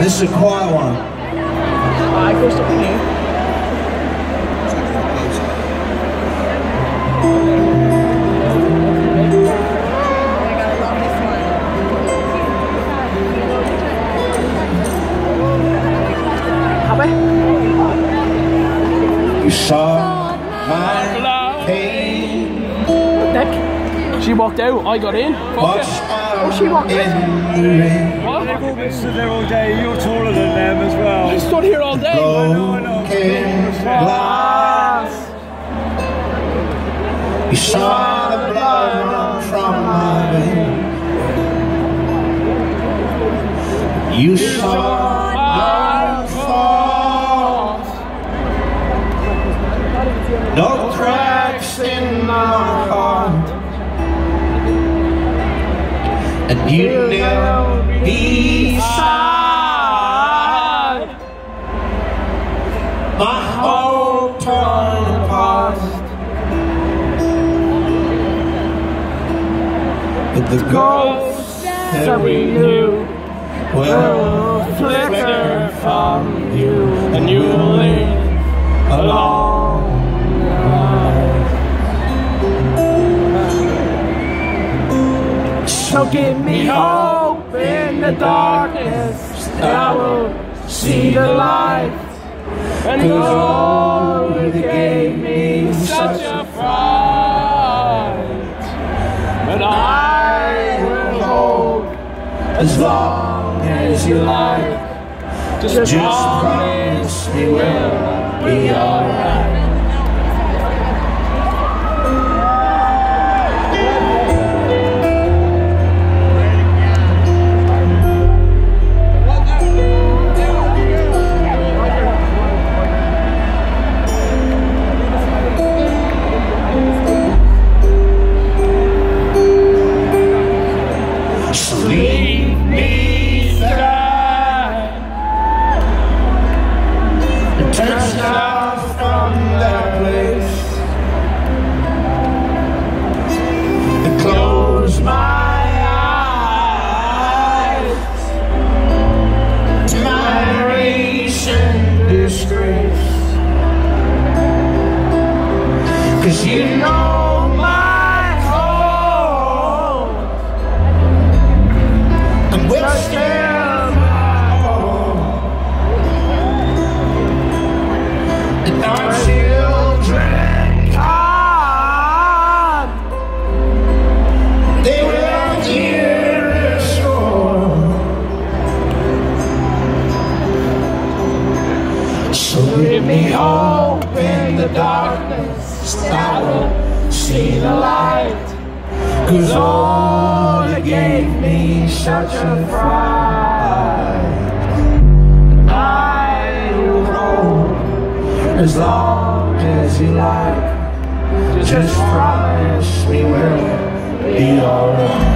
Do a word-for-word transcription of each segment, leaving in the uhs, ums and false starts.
This is a quiet one. I go stop in here. You saw my pain. Nick, she walked out, I got in. Watch Oh, she walked in. What? They've all been stood there all day. You're taller than them as well. I stood here all day. Broken glass. You saw the blood run from my veins. You saw my fault. No cracks in my heart. And you knelt beside my whole torn apart. But the ghosts that we knew will flicker from you, and you will live along the line. So give me hope in the darkness, that I will see the light. And Lord, you gave me such a fright, but I will hold as long as you like. Just, Just promise me we'll be alright. Lead me there and turn out from that place and close my eyes to my recent disgrace. 'Cause you know give me hope in the darkness, I will see the light. 'Cause all that gave me such a fright, I will hold as long as you like. Just promise me we'll be alright.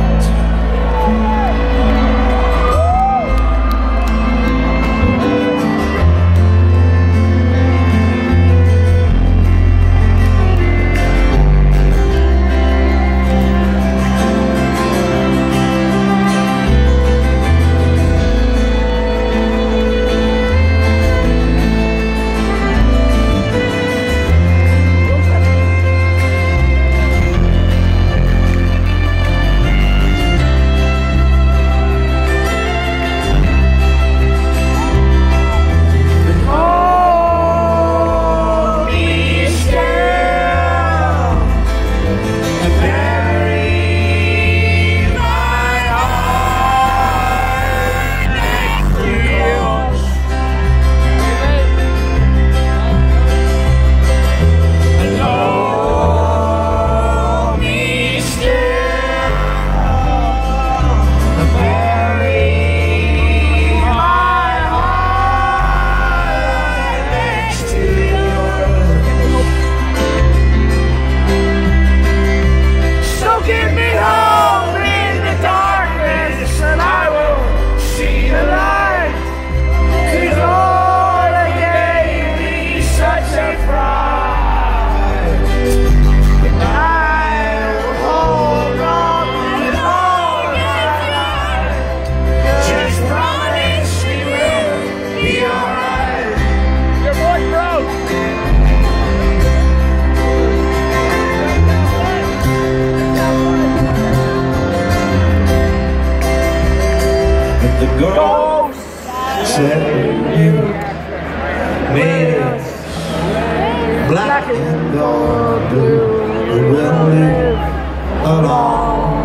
The ghost said you made us black and gold blue, and we'll live alone.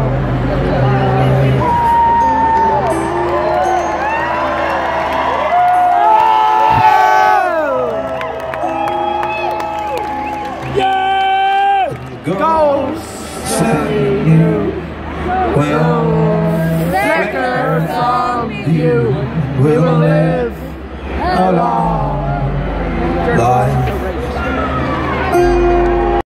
Ghost say you will flicker from you. We will live alone.